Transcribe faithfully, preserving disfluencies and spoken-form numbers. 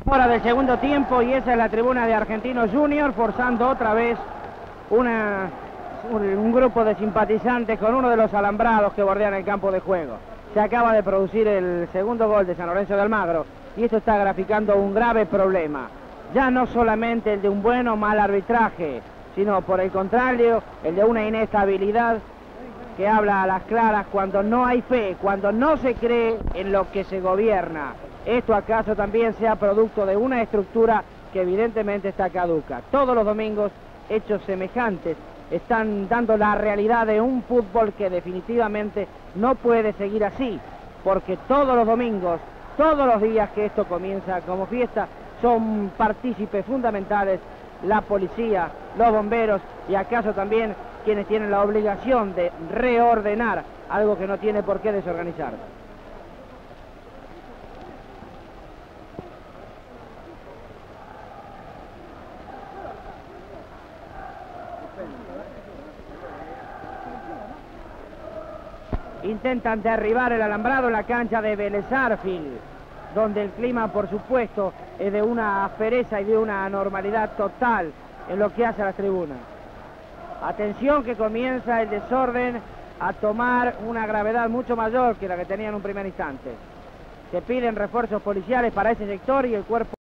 Hora del segundo tiempo y esa es la tribuna de Argentinos Juniors forzando otra vez una, un, un grupo de simpatizantes con uno de los alambrados que bordean el campo de juego. Se acaba de producir el segundo gol de San Lorenzo de Almagro y esto está graficando un grave problema. Ya no solamente el de un buen o mal arbitraje, sino por el contrario, el de una inestabilidad que habla a las claras cuando no hay fe, cuando no se cree en lo que se gobierna. ¿Esto acaso también sea producto de una estructura que evidentemente está caduca? Todos los domingos hechos semejantes están dando la realidad de un fútbol que definitivamente no puede seguir así, porque todos los domingos, todos los días que esto comienza como fiesta, son partícipes fundamentales la policía, los bomberos y acaso también quienes tienen la obligación de reordenar algo que no tiene por qué desorganizar. Intentan derribar el alambrado en la cancha de Vélez Sarsfield, donde el clima, por supuesto, es de una aspereza y de una anormalidad total en lo que hace a las tribunas. Atención que comienza el desorden a tomar una gravedad mucho mayor que la que tenía en un primer instante. Se piden refuerzos policiales para ese sector y el cuerpo